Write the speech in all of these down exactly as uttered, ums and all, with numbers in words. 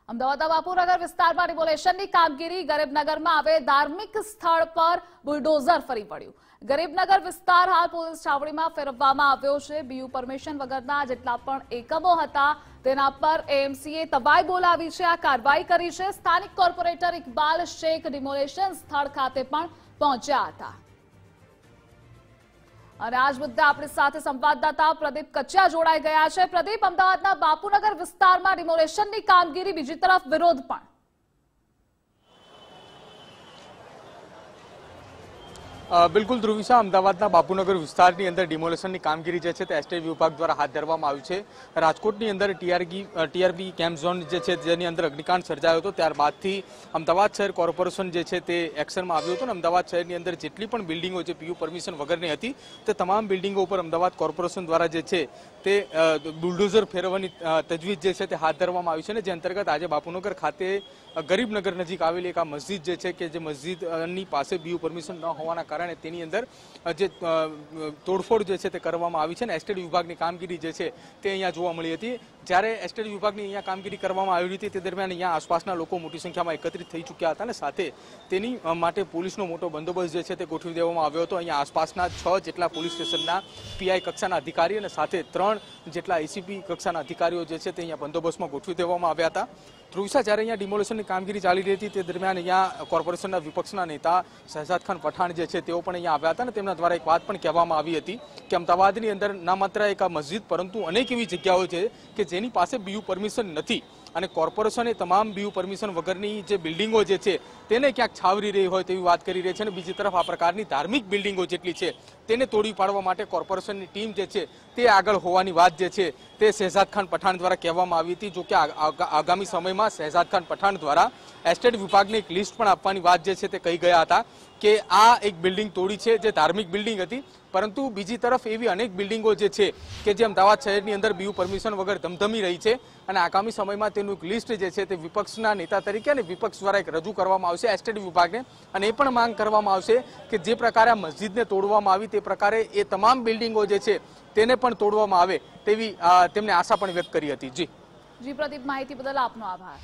અમદાવાદના બાપુનગર વિસ્તારમાં ડિમોલેશનની કામગીરી ગરીબનગરમાં આવે ધાર્મિક સ્થળ પર બુલડોઝર ફરી પડ્યું। ગરીબનગર વિસ્તાર હાલ પોલીસ છાવણીમાં ફેરવવામાં આવ્યો છે। બીયુ પરમિશન વગરના જેટલા પણ એકમો હતા તેના પર એએમસીએ તવાઈ બોલાવી છે, આ કાર્યવાહી કરી છે। સ્થાનિક કોર્પોરેટર ઇકબાલ શેખ ડિમોલેશન સ્થળ ખાતે પણ પહોંચ્યા હતા અને આજ મુદ્દે આપણી સાથે સંવાદદાતા પ્રદીપ કચ્યા જોડાઈ ગયા છે। પ્રદીપ, અમદાવાદના બાપુનગર વિસ્તારમાં ડિમોલેશનની કામગીરી, બીજી તરફ વિરોધ પણ। બિલકુલ ધ્રુવિશા, અમદાવાદના બાપુનગર વિસ્તારની અંદર ડિમોલેશનની કામગીરી જે છે તે એસટી વિભાગ દ્વારા હાથ ધરવામાં આવી છે। રાજકોટની અંદર ટીઆરબી ટીઆરબી કેમ્પ ઝોન જે છે જેની અંદર અગ્નિકાંડ સર્જાયો હતો, ત્યારબાદથી અમદાવાદ શહેર કોર્પોરેશન જે છે તે એક્શનમાં આવ્યું હતું અને અમદાવાદ શહેરની અંદર જેટલી પણ બિલ્ડિંગો જે પીયુ પરમિશન વગરની હતી તે તમામ બિલ્ડિંગો ઉપર અમદાવાદ કોર્પોરેશન દ્વારા જે છે તે બુલડોઝર ફેરવવાની તજવીજ જે છે તે હાથ ધરવામાં આવી છે ને જે અંતર્ગત આજે બાપુનગર ખાતે ગરીબનગર નજીક આવેલી એક આ મસ્જિદ જે છે કે જે મસ્જિદની પાસે બીયુ પરમિશન ન હોવાના કારણે તેની અંદર જે તોડફોડ જે છે તે કરવામાં આવી છે ને એસટીડી વિભાગની કામગીરી જે છે તે અહીંયા જોવા મળી હતી। જ્યારે એસટીડી વિભાગની અહીંયા કામગીરી કરવામાં આવી હતી તે દરમિયાન અહીંયા આસપાસના લોકો મોટી સંખ્યામાં એકત્રિત થઈ ચૂક્યા હતા અને સાથે તેની માટે પોલીસનો મોટો બંદોબસ્ત જે છે તે ગોઠવી દેવામાં આવ્યો હતો। અહીંયા આસપાસના છ જેટલા પોલીસ સ્ટેશનના પીઆઈ કક્ષાના અધિકારી અને સાથે ત્રણ જેટલા એસીપી કક્ષાના અધિકારીઓ જે છે તે અહીંયા બંદોબસ્તમાં ગોઠવી દેવામાં આવ્યા હતા। ધ્રુવિશા, જ્યારે અહીંયા ડિમોલેશનની કામગીરી ચાલી રહી હતી તે દરમિયાન અહીંયા કોર્પોરેશનના વિપક્ષના નેતા શહેજાદ ખાન પઠાણ જે છે તેઓ પણ અહીંયા આવ્યા હતા અને તેમના દ્વારા એક વાત પણ કહેવામાં આવી હતી કે અમદાવાદની અંદર ના માત્ર એક આ મસ્જિદ પરંતુ અનેક એવી જગ્યાઓ છે કે જેની પાસે બીયુ પરમિશન નથી અને કોર્પોરેશને તમામ બીયુ પરમિશન વગરની જે બિલ્ડિંગો જે છે તેને ક્યાંક છાવરી રહી હોય તેવી વાત કરી રહી છે અને બીજી તરફ આ પ્રકારની ધાર્મિક બિલ્ડિંગો જેટલી છે તેને તોડી પાડવા માટે કોર્પોરેશનની ટીમ જે છે તે આગળ હોવાની વાત જે છે તે શહેજાદ ખાન પઠાણ દ્વારા કહેવામાં આવી હતી। જો કે આગામી સમયમાં શહેજાદ ખાન પઠાણ દ્વારા એસ્ટેટ વિભાગને એક લિસ્ટ પણ આપવાની વાત જે છે તે કહી ગયા હતા કે આ એક બિલ્ડિંગ તોડી છે જે ધાર્મિક બિલ્ડિંગ હતી, પરંતુ બીજી તરફ એવી અનેક બિલ્ડિંગો જે છે કે જે અમદાવાદ શહેરની અંદર બીયુ પરમિશન વગર ધમધમી રહી છે અને આગામી સમયમાં તેનું એક લિસ્ટ જે છે તે વિપક્ષના નેતા તરીકે અને વિપક્ષ દ્વારા એક રજૂ કરવામાં આવશે એસટીડી વિભાગને અને એ પણ માંગ કરવામાં આવશે કે જે પ્રકારે આ મસ્જિદને તોડવામાં આવી તે પ્રકારે એ તમામ બિલ્ડિંગો જે છે તેને પણ તોડવામાં આવે તેવી તેમને આશા પણ વ્યક્ત કરી હતી। જી જી પ્રદીપ, માહિતી બદલ આપનો આભાર।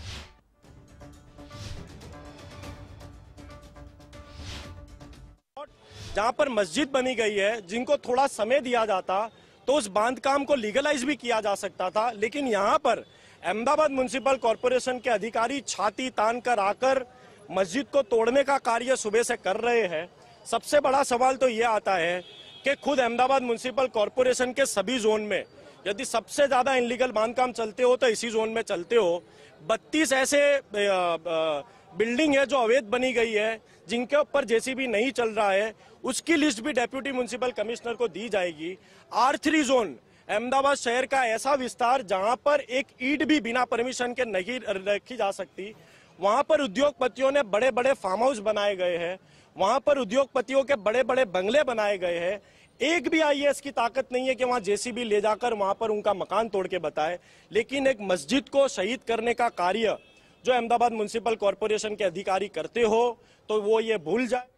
जहां पर मस्जिद बनी गई है, जिनको थोड़ा समय दिया जाता तो उस बांधकाम को लीगलाइज भी किया जा सकता था, लेकिन यहां पर अहमदाबाद म्युनिसिपल कॉरपोरेशन के अधिकारी छाती तान कर आकर मस्जिद को तोड़ने का कार्य सुबह से कर रहे हैं। सबसे बड़ा सवाल तो ये आता है कि खुद अहमदाबाद म्युनिसिपल कॉरपोरेशन के सभी जोन में यदि सबसे ज्यादा इनलीगल बांधकाम चलते हो तो इसी जोन में चलते हो। बत्तीस ऐसे बिल्डिंग है जो अवैध बनी गई है, जिनके ऊपर जेसीबी नहीं चल रहा है, उसकी लिस्ट भी डेप्यूटी म्युनिसिपल कमिश्नर को दी जाएगी। आर थ्री जोन अहमदाबाद शहर का ऐसा विस्तार जहां पर एक ईंट भी बिना परमिशन के नहीं रखी जा सकती, वहां पर उद्योगपतियों ने बड़े बड़े फार्म हाउस बनाए गए हैं, वहां पर उद्योगपतियों के बड़े बड़े बंगले बनाए गए हैं। एक भी आईएएस की ताकत नहीं है कि वहां जेसीबी ले जाकर वहां पर उनका मकान तोड़ के बताए, लेकिन एक मस्जिद को शहीद करने का कार्य जो अहमदाबाद म्युनिसिपल कॉरपोरेशन के अधिकारी करते हो तो वो ये भूल जाए।